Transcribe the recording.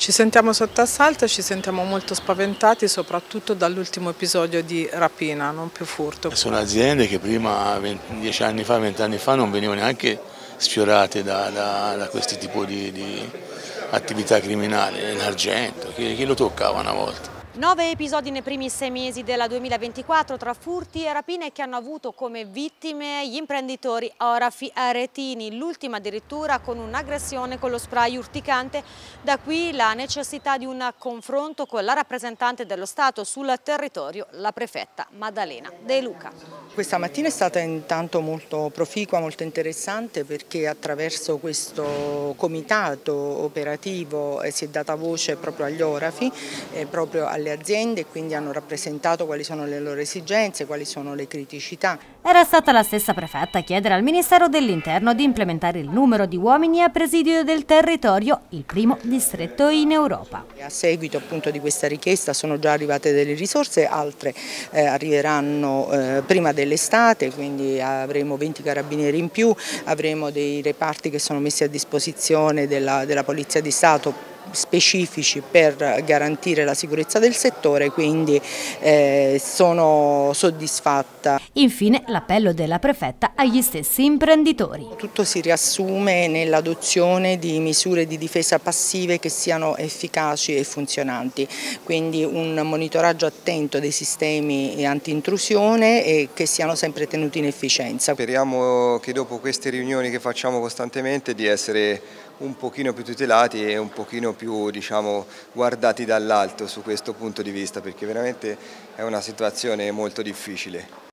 Ci sentiamo sotto assalto e ci sentiamo molto spaventati, soprattutto dall'ultimo episodio di rapina, non più furto. Sono aziende che prima, 10 anni fa, 20 anni fa, non venivano neanche sfiorate da questo tipo di attività criminale. L'argento, chi lo toccava una volta? 9 episodi nei primi 6 mesi del 2024 tra furti e rapine che hanno avuto come vittime gli imprenditori orafi aretini, l'ultima addirittura con un'aggressione con lo spray urticante. Da qui la necessità di un confronto con la rappresentante dello Stato sul territorio, la prefetta Maddalena De Luca. Questa mattina è stata intanto molto proficua, molto interessante, perché attraverso questo comitato operativo si è data voce proprio agli orafi, proprio alle aziende, e quindi hanno rappresentato quali sono le loro esigenze, quali sono le criticità. Era stata la stessa prefetta a chiedere al Ministero dell'Interno di implementare il numero di uomini a presidio del territorio, il primo distretto in Europa. A seguito appunto di questa richiesta sono già arrivate delle risorse, altre arriveranno prima dell'estate, quindi avremo 20 carabinieri in più, avremo dei reparti che sono messi a disposizione della Polizia di Stato specifici per garantire la sicurezza del settore, quindi sono soddisfatta. Infine l'appello della prefetta agli stessi imprenditori. Tutto si riassume nell'adozione di misure di difesa passive che siano efficaci e funzionanti, quindi un monitoraggio attento dei sistemi anti-intrusione e che siano sempre tenuti in efficienza. Speriamo che dopo queste riunioni che facciamo costantemente di essere un pochino più tutelati e un pochino più, diciamo, guardati dall'alto su questo punto di vista, perché veramente è una situazione molto difficile.